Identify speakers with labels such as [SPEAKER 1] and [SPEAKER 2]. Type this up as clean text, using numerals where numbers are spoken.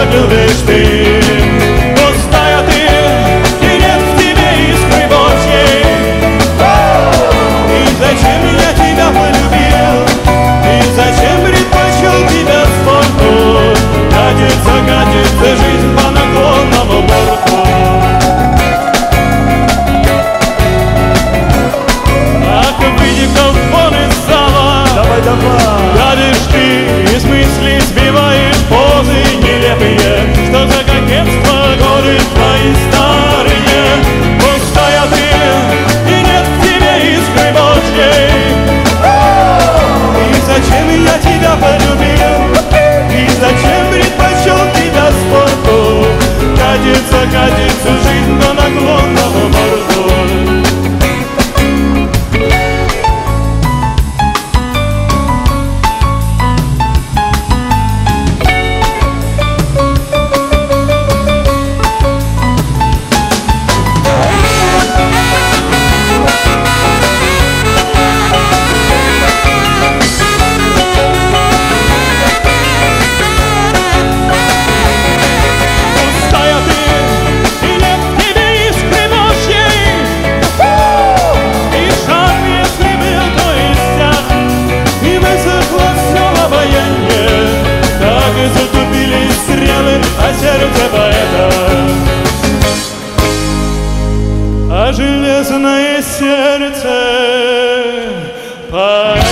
[SPEAKER 1] выглядишь ты. Пустая ты, и нет в тебе искры Божьей. И зачем я тебя полюбил? И зачем предпочел тебя спорту? Катится жизнь по наклонному борту. Ах, выйди-ка вон из зала.
[SPEAKER 2] Давай, давай.
[SPEAKER 1] Гадишь ты, из мыслей сбиваешь позы нелепые. Что за кокетство, годы твои старые. Пустая ты, и нет в тебе искры Божьей. И зачем я тебя полюбил? И зачем предпочел тебя спорту? Катится жизнь по наклонному борту. Сердце поэта, а железное сердце поэта.